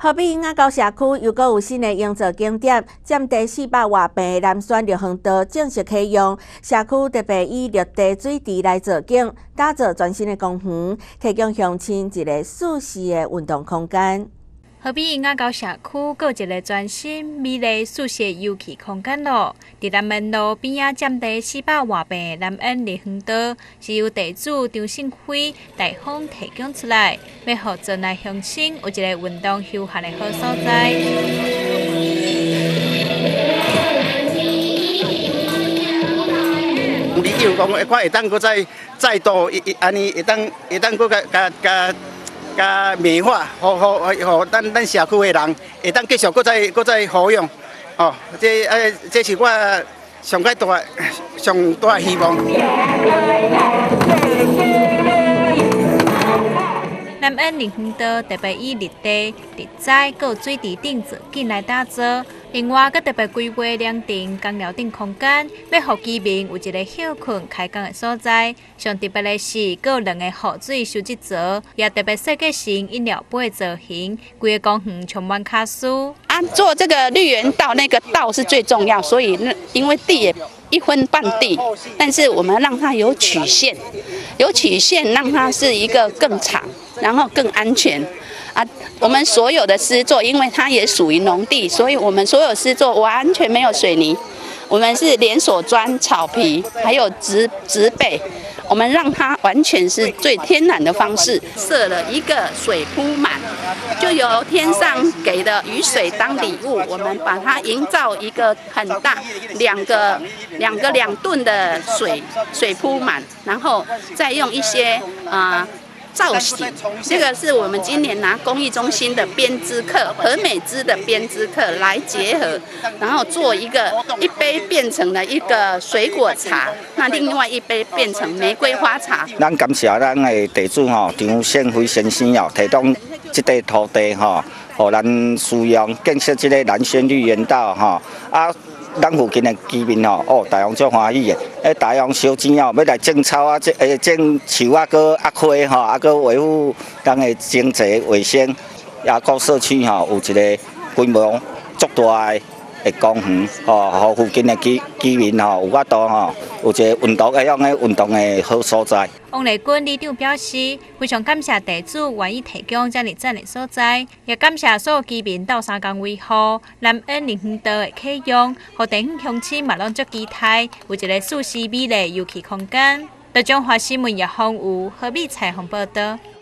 河滨雅高社区又搁有新的营造景点，占地400外平的南宣绿园道正式启用。社区特别以绿地水池来造景，打造全新的公园，提供乡亲一个舒适的运动空间。 河滨雅高社区搁一个全新美丽舒适游憩空间咯，伫南门路边仔占地400外平的南恩绿园道，是由地主张胜辉大方提供出来，要互镇内乡亲有一个运动休闲的好所在。 你比如讲，看会当搁再度安尼会当搁加美化，互咱社区的人会当继续搁再活用，哦，这是我上大的希望。 南恩绿园道特别以绿地、绿栽、搁水池顶造景来打造，另外搁特别规划凉亭、工寮等空间，要互居民有一个休困开工的所在。上特别的是，搁有2个雨水收集槽，也特别设计成饮料杯的造型，规个公园充满卡苏。 做这个绿园道，那个道是最重要，所以因为地也1分半地，但是我们让它有曲线，让它是一个更长。然后更安全啊！我们所有的施作，因为它也属于农地，所以我们所有施作完全没有水泥，我们是连锁砖、草皮，还有植被，我们让它完全是最天然的方式，设了一个水铺满，就由天上给的雨水当礼物，我们把它营造一个很大2吨的水铺满，然后再用一些造型，这个是我们今年拿工艺中心的编织课和美姿的编织课来结合，然后做一杯变成了一个水果茶，那另外一杯变成玫瑰花茶。 咱感谢咱的地主张胜辉先生提供这块土地互咱使用建设这个南宣绿园道咱附近的居民大家足欢喜的。大家烧钱要来种草种树搁花搁维护咱的经济卫生，也各社区有一个规模足大的公园互附近的居民有法度有一个运动的好所在。 王丽君里长表示，非常感谢地主愿意提供这么赞的所在，也感谢所有居民斗3工维护南恩绿园道的启用，和地方乡亲嘛拢足期待有一个舒适美丽游憩空间。中华新闻叶芳有河美采访报道。